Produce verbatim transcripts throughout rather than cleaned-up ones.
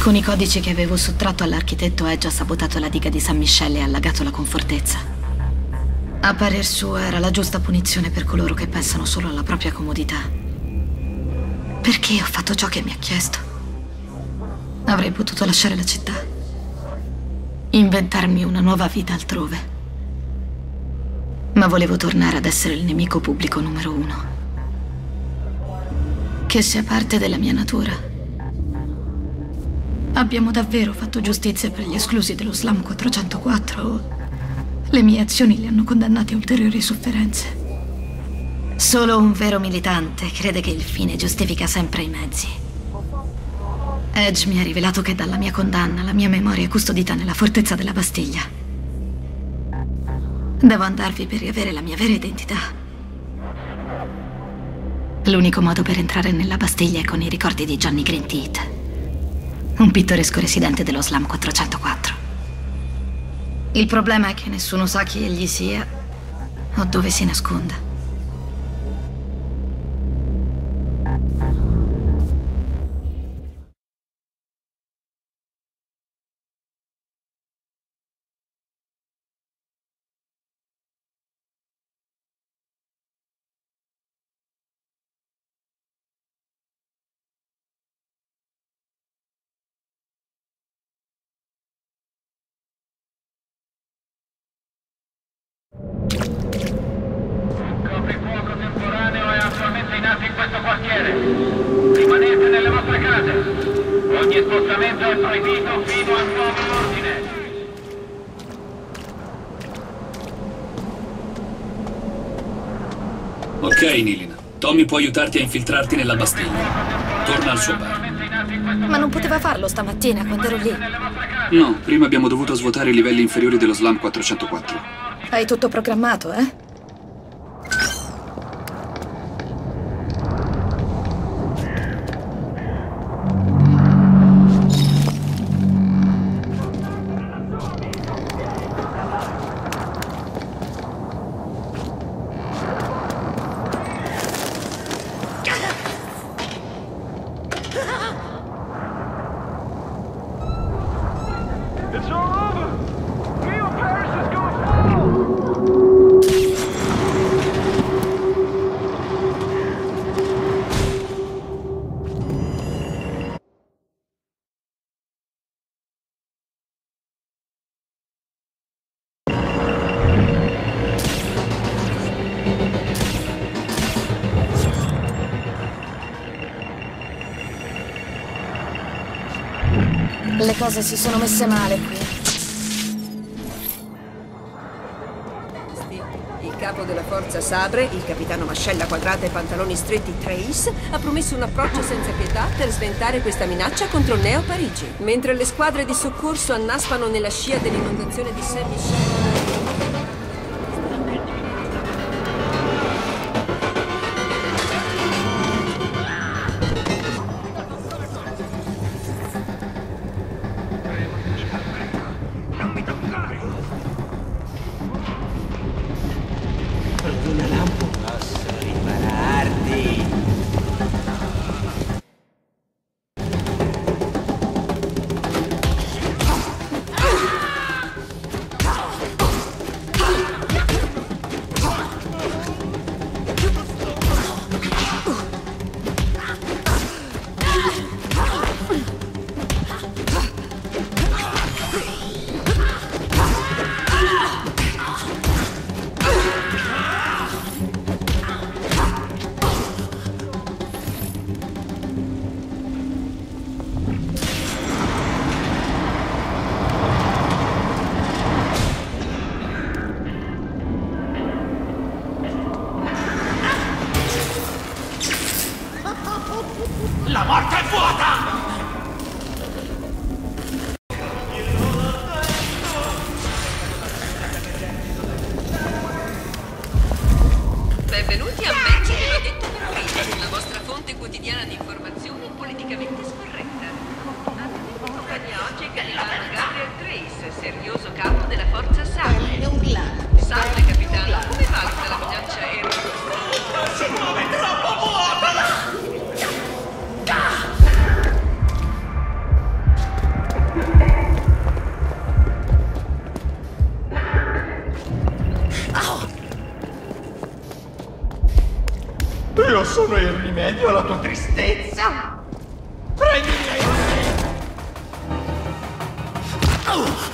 Alcuni codici che avevo sottratto all'architetto Edge ha sabotato la diga di San Michele e allagato la confortezza. A parer suo era la giusta punizione per coloro che pensano solo alla propria comodità. Perché ho fatto ciò che mi ha chiesto? Avrei potuto lasciare la città, inventarmi una nuova vita altrove. Ma volevo tornare ad essere il nemico pubblico numero uno. Che sia parte della mia natura. Abbiamo davvero fatto giustizia per gli esclusi dello Slam quattrocentoquattro o le mie azioni li hanno condannati a ulteriori sofferenze? Solo un vero militante crede che il fine giustifica sempre i mezzi. Edge mi ha rivelato che dalla mia condanna la mia memoria è custodita nella fortezza della Bastiglia. Devo andarvi per riavere la mia vera identità. L'unico modo per entrare nella Bastiglia è con i ricordi di Johnny Greenteeth, un pittoresco residente dello Slam quattrocentoquattro. Il problema è che nessuno sa chi egli sia o dove si nasconda. Rimanete nelle vostre case. Ogni spostamento è proibito fino a nuovo ordine. Ok, Nilin. Tommy può aiutarti a infiltrarti nella Bastiglia. Torna al suo bar. Ma non poteva farlo stamattina quando ero lì. No, prima abbiamo dovuto svuotare i livelli inferiori dello Slam quattrocentoquattro. Hai tutto programmato, eh? Le cose si sono messe male qui. Il capo della forza Sabre, il capitano Mascella Quadrata e pantaloni stretti Trace, ha promesso un approccio senza pietà per sventare questa minaccia contro Neo Parigi. Mentre le squadre di soccorso annaspano nella scia dell'inondazione di Saint Michel. sono il rimedio alla tua tristezza. Prendi i miei occhi. Oh.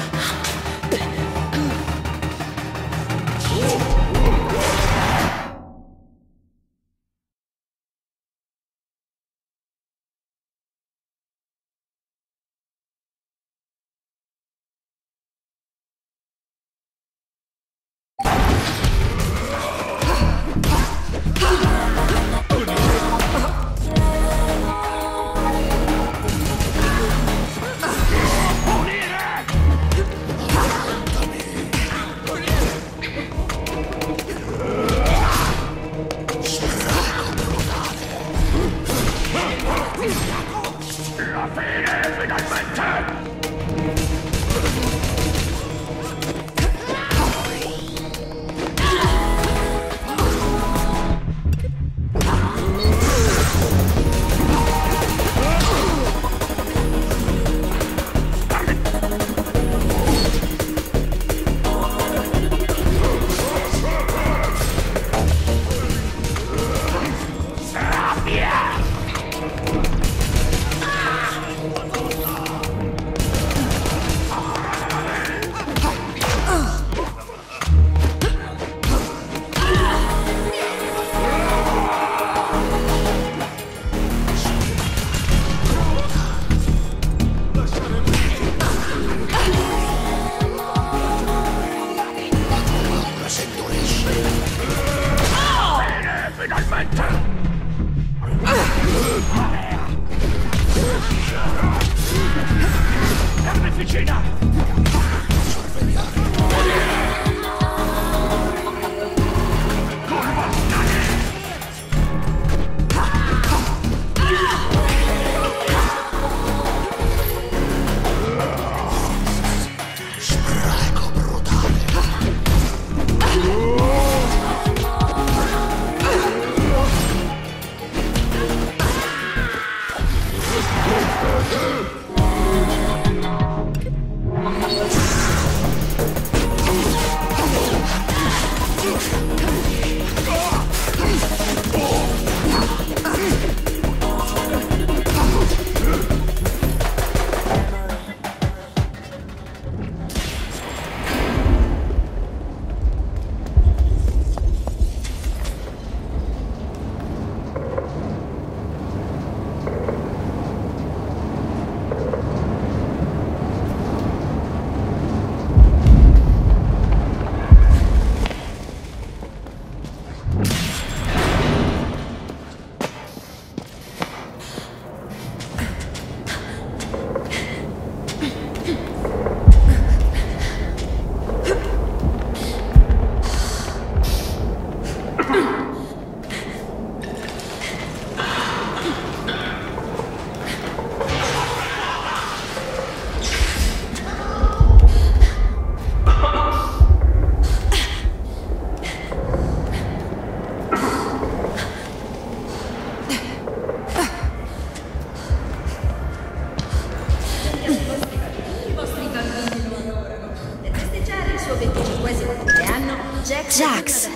Jax,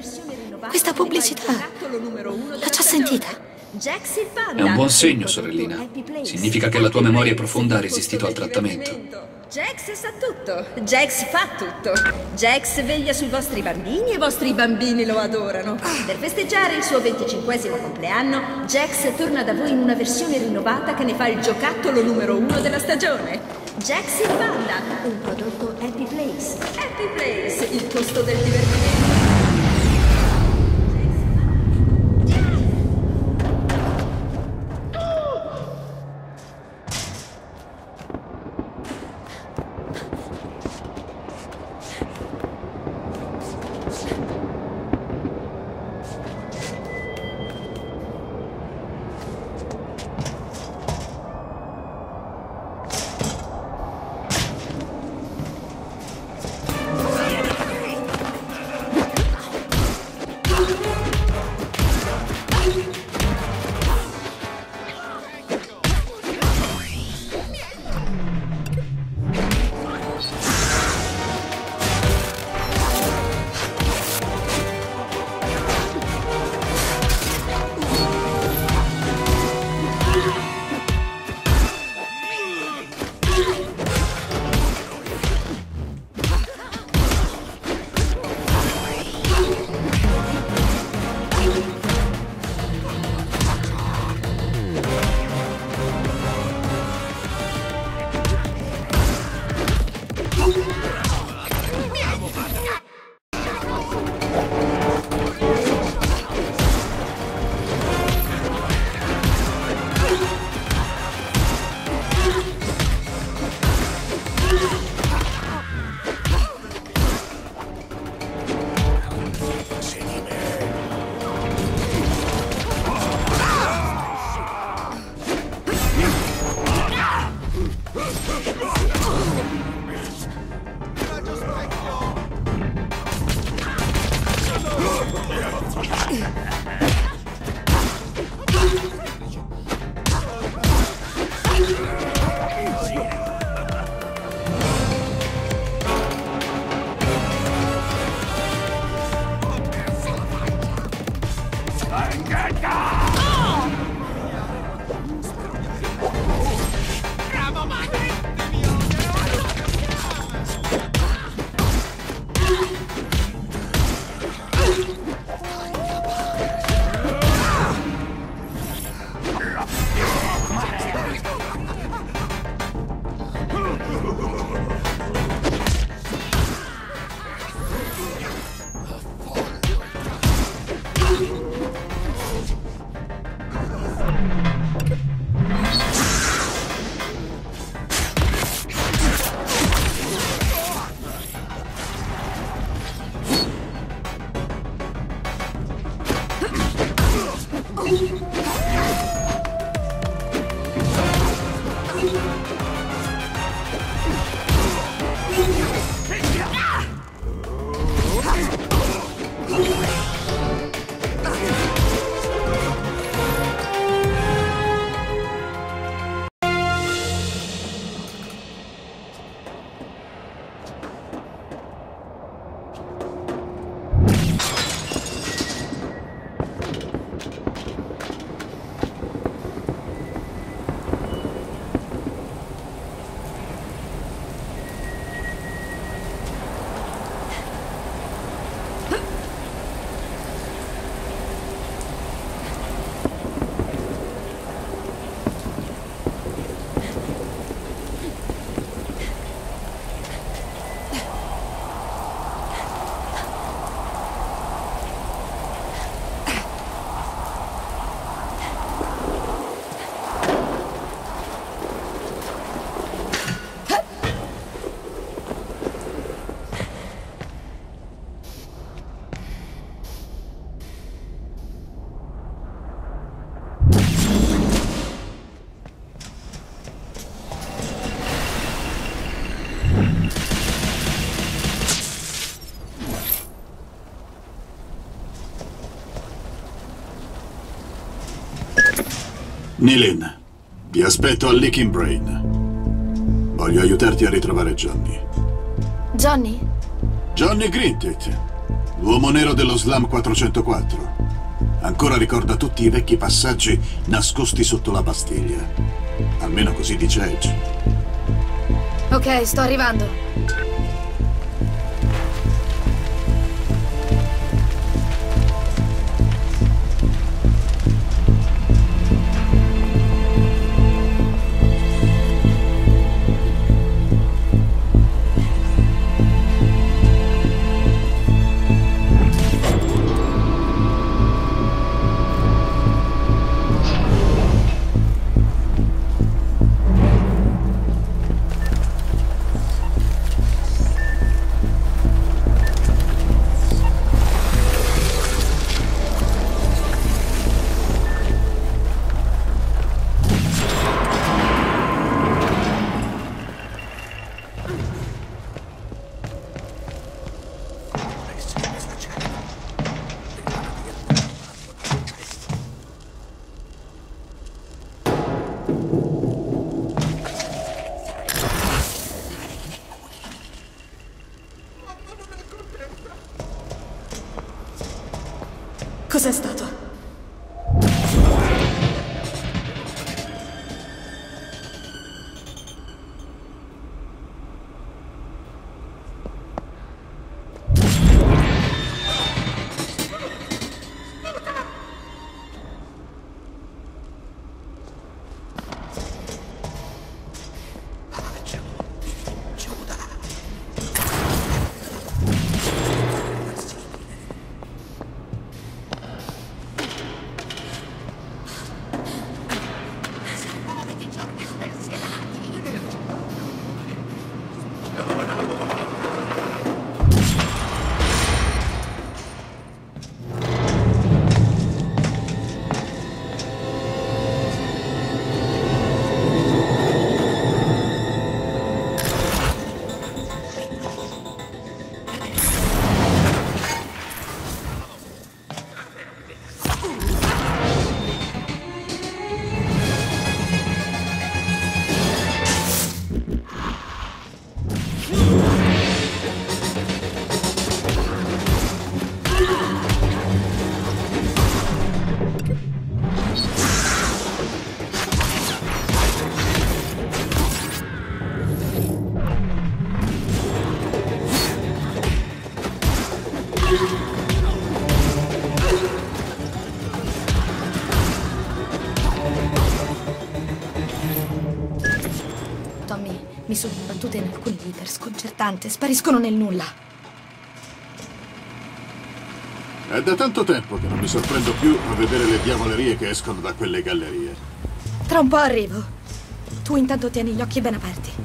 questa pubblicità l'ho già sentita. È un buon segno, sorellina. Significa che la tua memoria profonda ha resistito al trattamento. Jax sa tutto, Jax fa tutto. Jax veglia sui vostri bambini e i vostri bambini lo adorano. Per festeggiare il suo venticinquesimo compleanno, Jax torna da voi in una versione rinnovata che ne fa il giocattolo numero uno della stagione. Jax il Panda, un prodotto Happy Place. Happy Place, il costo del divertimento. Nilin, ti aspetto al Licking Brain. Voglio aiutarti a ritrovare Johnny. Johnny? Johnny Grintet, l'uomo nero dello Slam quattrocentoquattro. Ancora ricorda tutti i vecchi passaggi nascosti sotto la Bastiglia. Almeno così dice Edge. Ok, sto arrivando. Cos'è stato? Mi sono imbattute in alcuni leader sconcertante. Spariscono nel nulla. È da tanto tempo che non mi sorprendo più a vedere le diavolerie che escono da quelle gallerie. Tra un po' arrivo. Tu intanto tieni gli occhi ben aperti.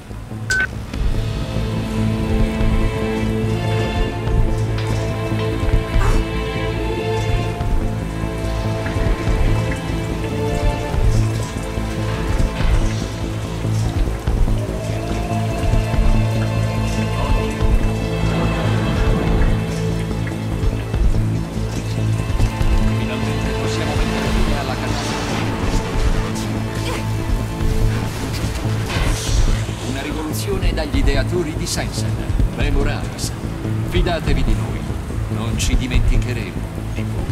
Dagli ideatori di Sensen, Memoralis. Fidatevi di noi, non ci dimenticheremo di voi.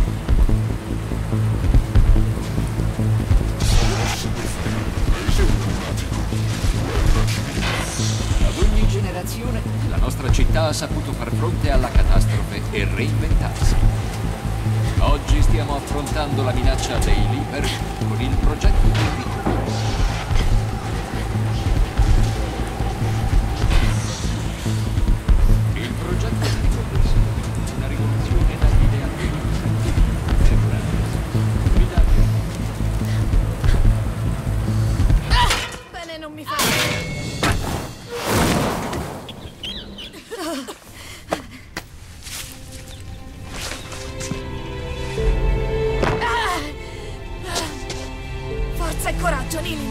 Ad ogni generazione, la nostra città ha saputo far fronte alla catastrofe e reinventarsi. Oggi stiamo affrontando la minaccia dei Leaper con il progetto di Rico. Forza e coraggio, Lily!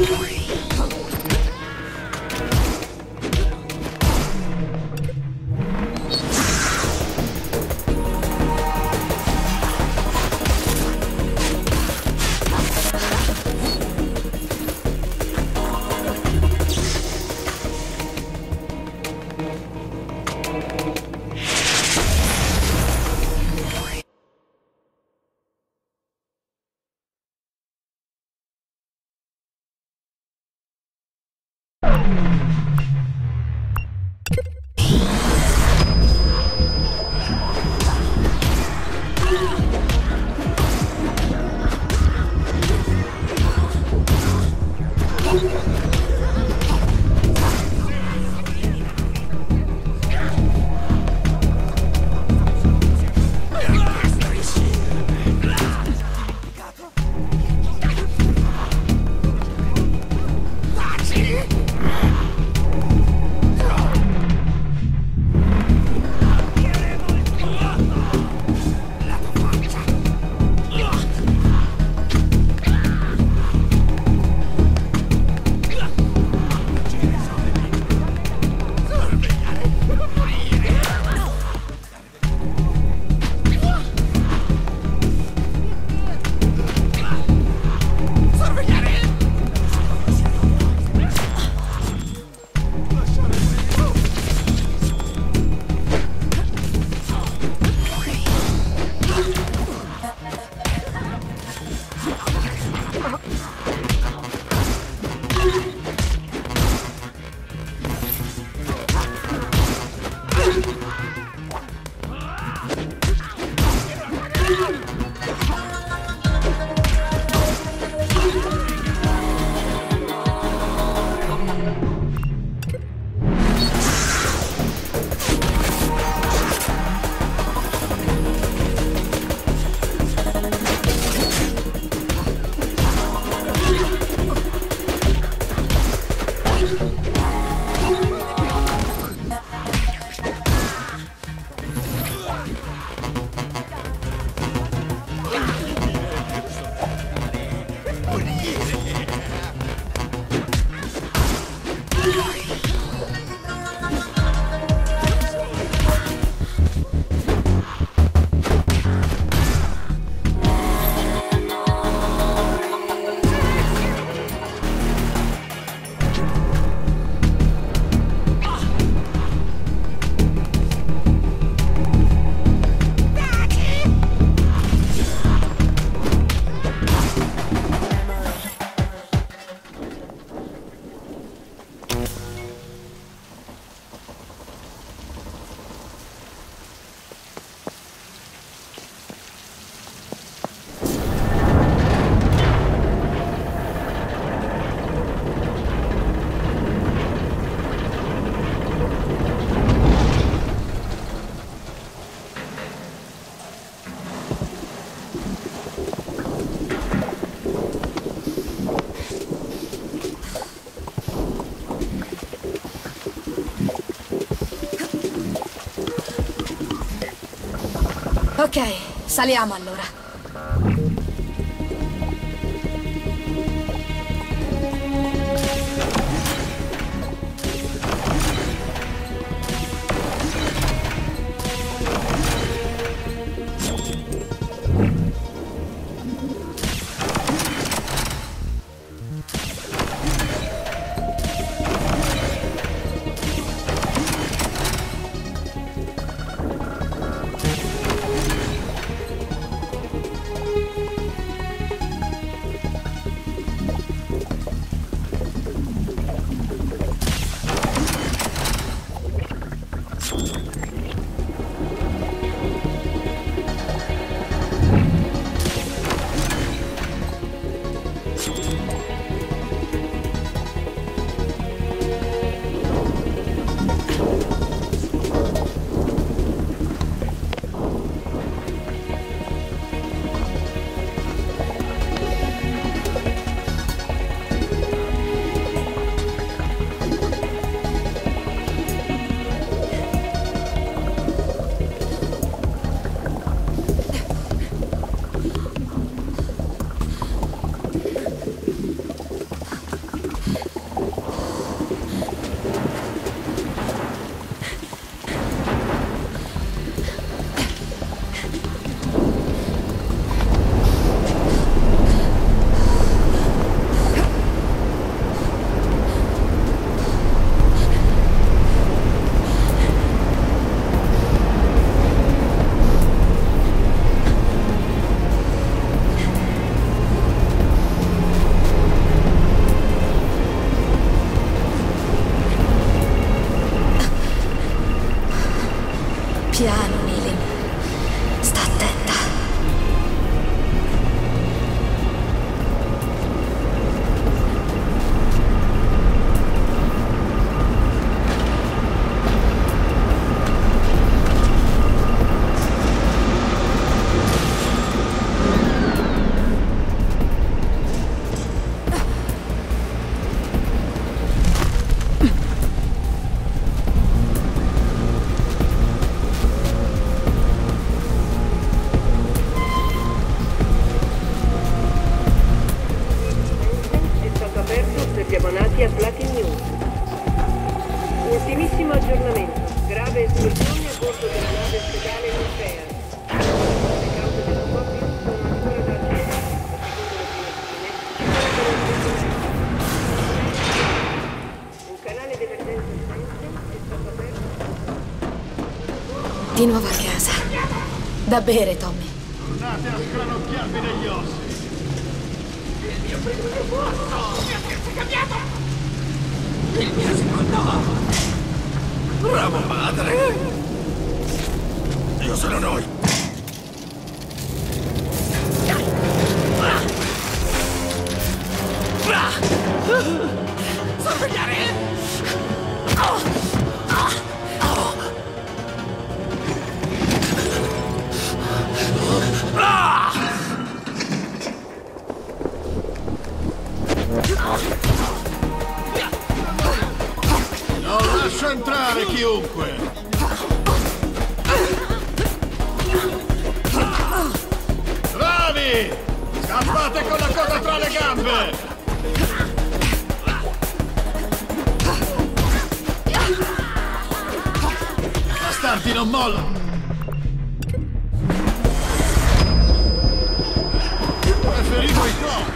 Ok, saliamo allora. Di nuovo a casa. Da bere, Tommy. Tornate a scranocchiarvi negli ossi. Il mio primo rimorso! Mi ha terzo cambiato! Il mio secondo! Bravo padre! Io sono noi! Sorvegliare! Non lascio entrare chiunque! Bravi! Scappate con la coda tra le gambe! Bastardi non mollano! Preferivo i tuoi!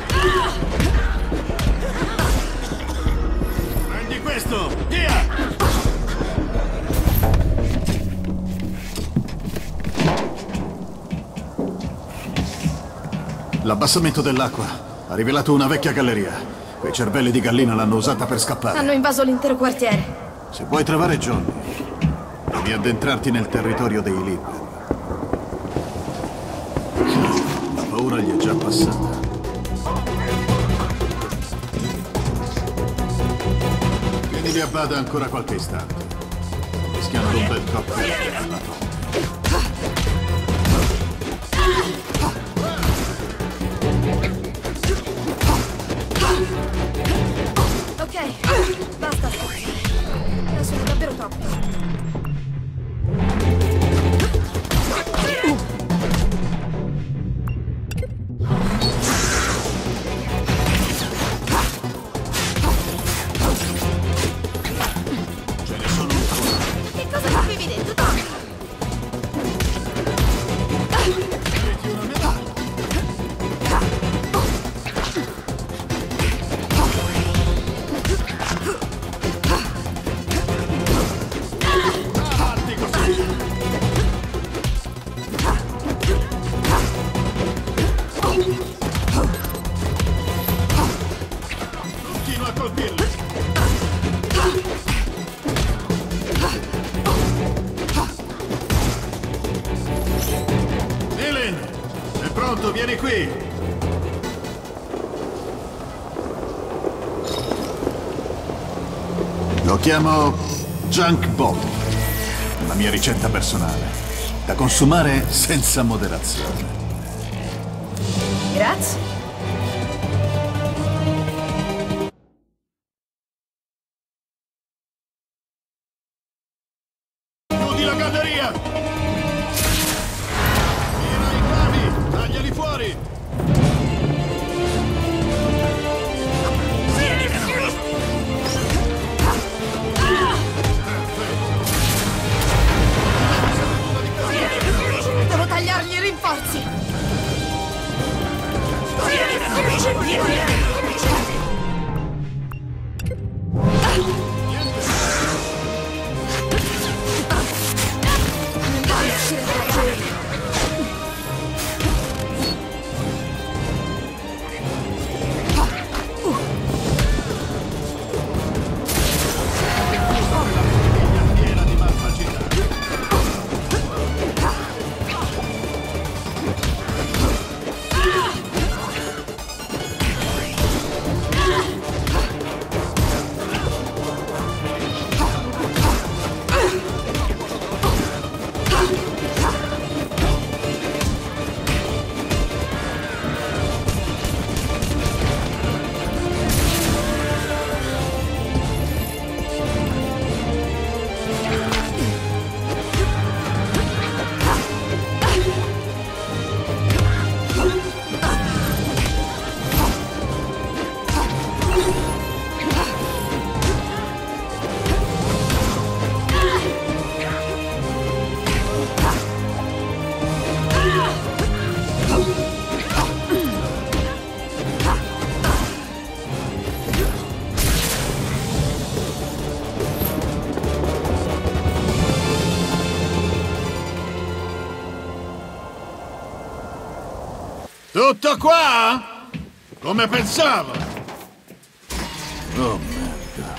Prendi questo! Via! L'abbassamento dell'acqua ha rivelato una vecchia galleria. Quei cervelli di gallina l'hanno usata per scappare. Hanno invaso l'intero quartiere. Se vuoi trovare Johnny, devi addentrarti nel territorio dei Liber. La paura gli è già passata. Tienili a bada ancora qualche istante, rischiando un bel cocktail alla tomba. Ok, basta. Ne sono davvero troppi. Ce ne sono ancora. Che cosa mi avevi detto, Tom? Meriti una medaglia. Avanti così. Continua a colpirli. Dylan, è pronto, vieni qui. Lo chiamo Junk Bottle, la mia ricetta personale, da consumare senza moderazione. Grazie. Chiudi la galleria! Tira i cavi, tagliali fuori! Devo tagliargli i rinforzi. Tutto qua? Come pensavo. Oh, merda.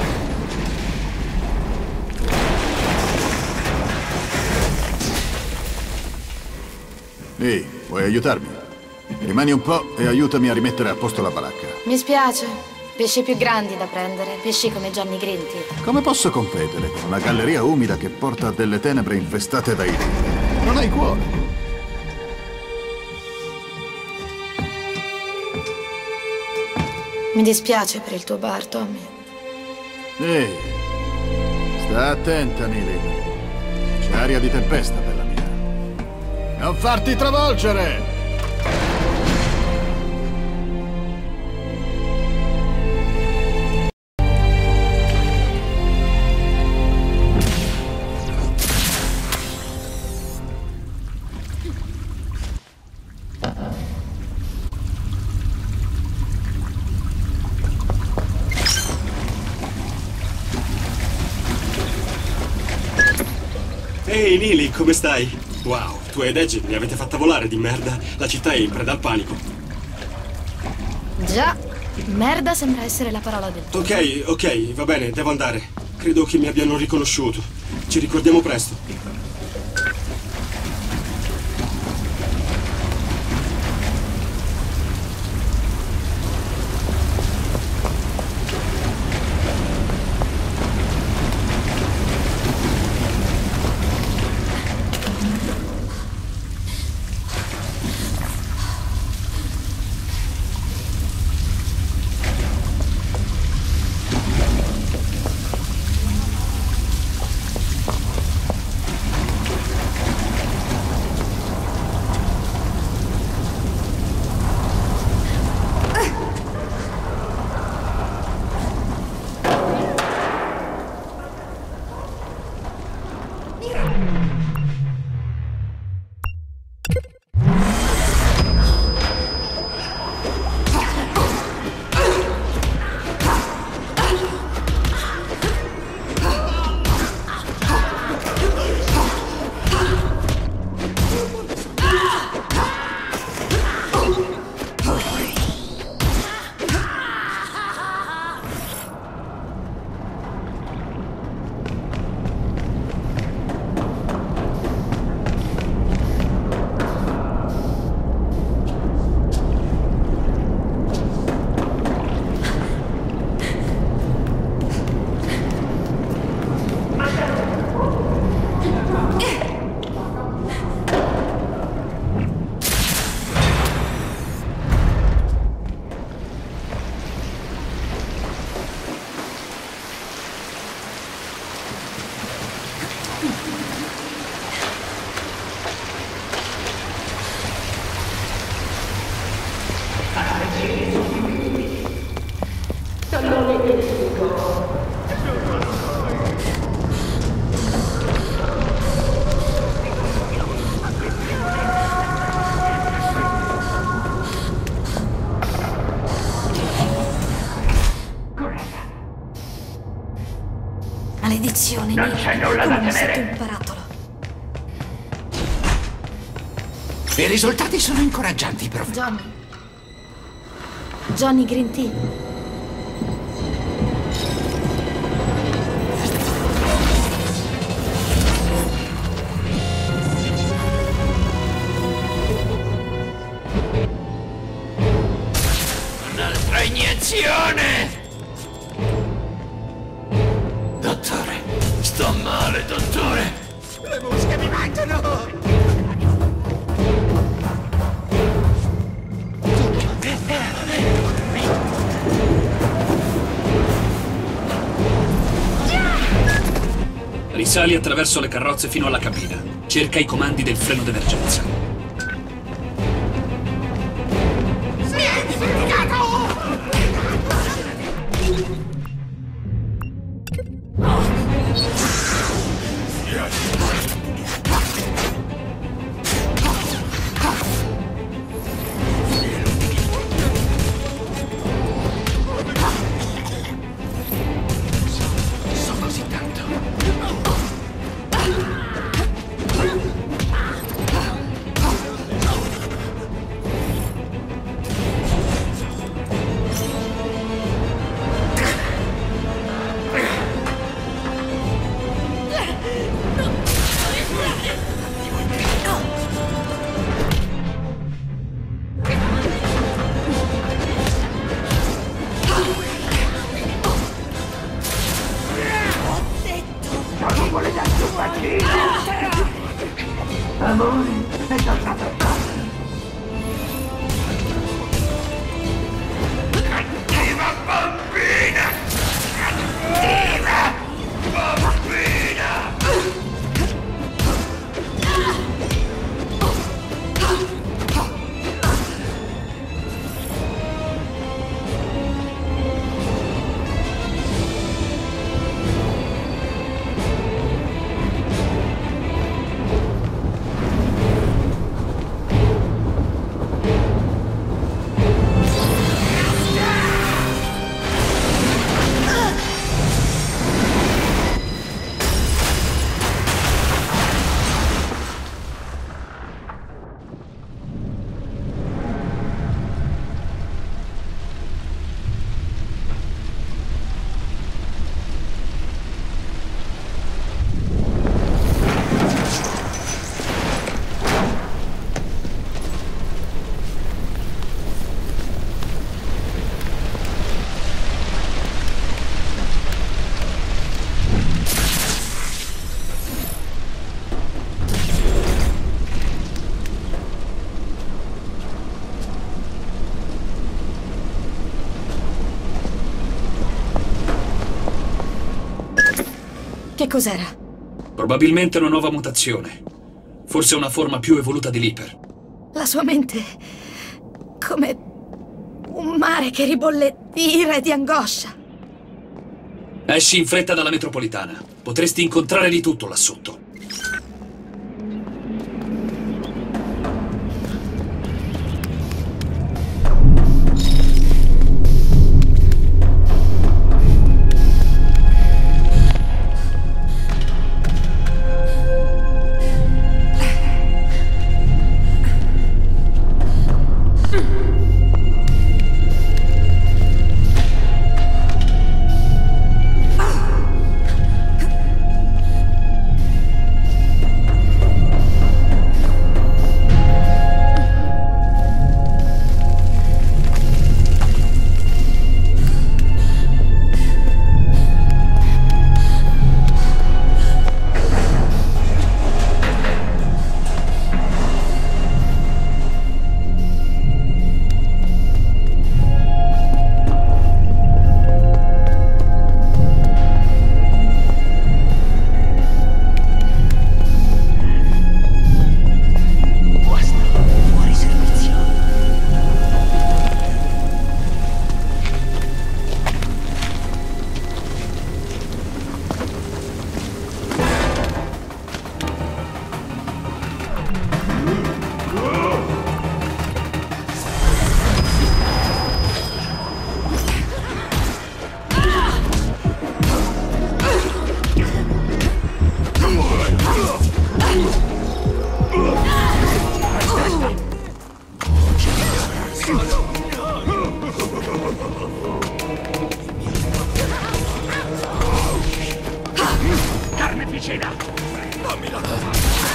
Ehi, vuoi aiutarmi? Rimani un po' e aiutami a rimettere a posto la baracca. Mi spiace. Pesci più grandi da prendere, pesci come Johnny Greenteeth. Come posso competere con una galleria umida che porta a delle tenebre infestate dai Reaper? Non hai cuore. Mi dispiace per il tuo bar, Tommy. Ehi, sta attenta, Nili. C'è aria di tempesta, bella mia. Non farti travolgere! Ehi, Nili, come stai? Wow, tu ed Edge mi avete fatta volare di merda. La città è in preda al panico. Già, merda sembra essere la parola del tempo. Ok, ok, va bene, devo andare. Credo che mi abbiano riconosciuto. Ci ricordiamo presto. Maledizione, non c'è nulla da temere. Un barattolo. I risultati sono incoraggianti, prof. Johnny. Johnny Greenteeth. Un'altra iniezione! Dottore, sto male, dottore! Le mosche mi mangiano! Risali attraverso le carrozze fino alla cabina. Cerca i comandi del freno d'emergenza. Mi hai dimenticato! L'amore è già stato fatto. Cattiva bambina! Cattiva bambina! Che cos'era? Probabilmente una nuova mutazione. Forse una forma più evoluta di Leaper. La sua mente... come... un mare che ribolle di ira e di angoscia. Esci in fretta dalla metropolitana. Potresti incontrare di tutto là sotto. Carneficina! Dammi la tua!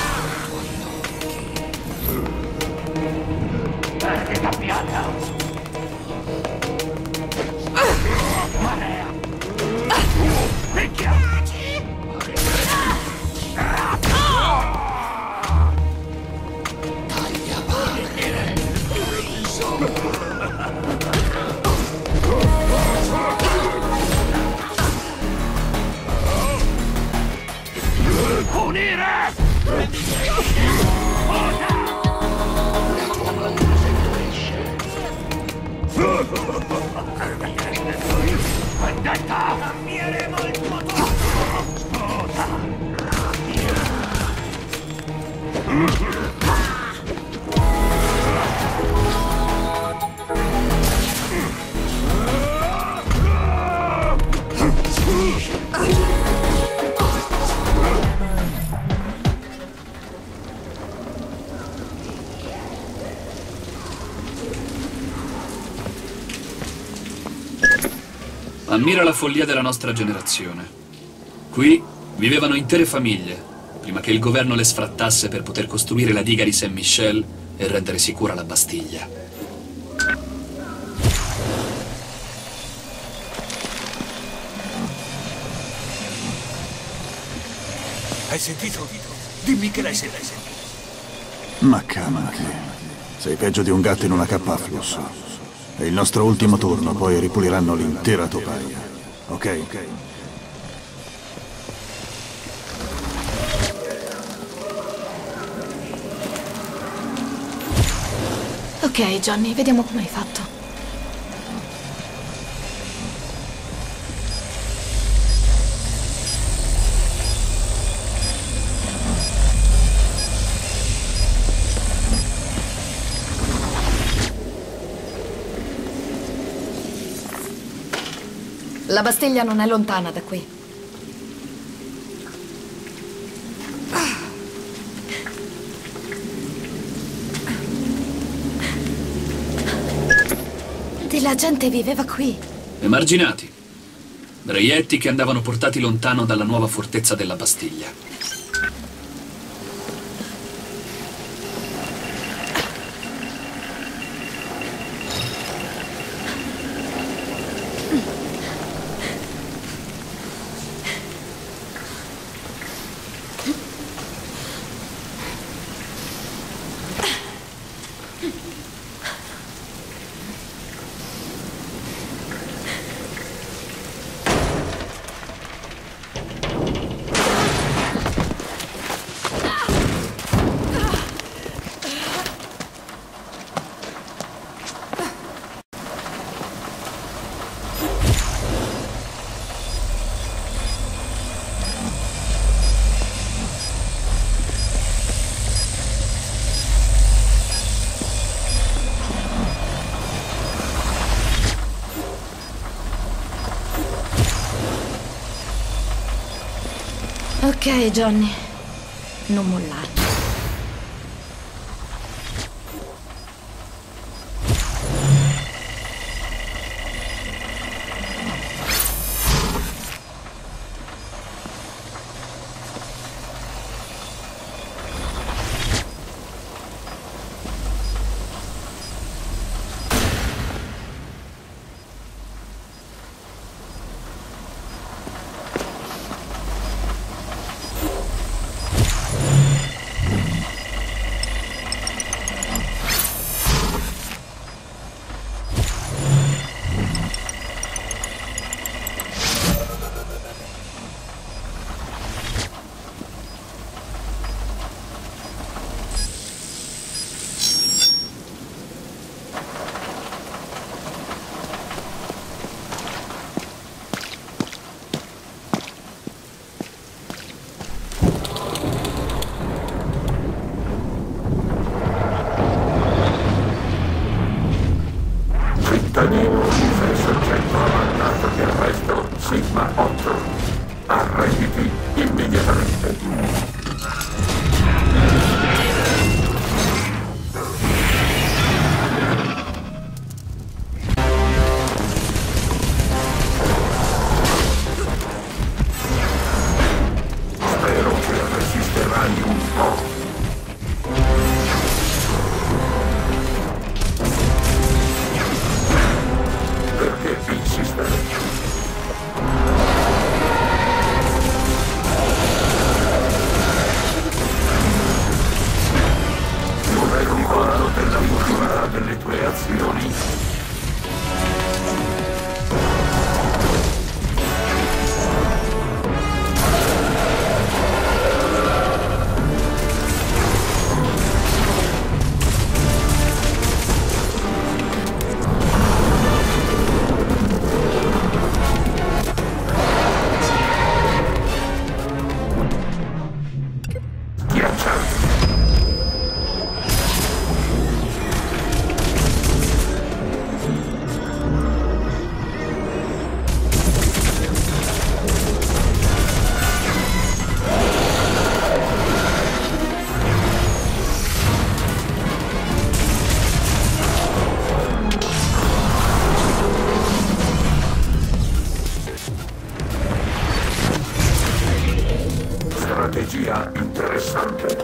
Perdita pianta! Marea! Picchia! Taglia partire! Punire! Ora! La tua paura si cresce. Vendetta! Cambieremo il tuo tutto! Sposa! Ammira la follia della nostra generazione. Qui vivevano intere famiglie, prima che il governo le sfrattasse per poter costruire la diga di Saint-Michel e rendere sicura la Bastiglia. Hai sentito? Dimmi che l'hai sentito. Ma calmati. Sei peggio di un gatto in una cappa a flusso. È il nostro ultimo turno, poi ripuliranno l'intera topaia. Ok? Ok, Johnny, vediamo come hai fatto. La Bastiglia non è lontana da qui. La gente viveva qui. Emarginati. Reietti che andavano portati lontano dalla nuova fortezza della Bastiglia. Ok, Johnny. Non mollare. Cittadino, sei soggetto a mandato di arresto Sigma otto. Arrenditi immediatamente. Spero che resisterai un po'. Perché insistere? Non ero conto della durata delle tue azioni. Strategia interessante.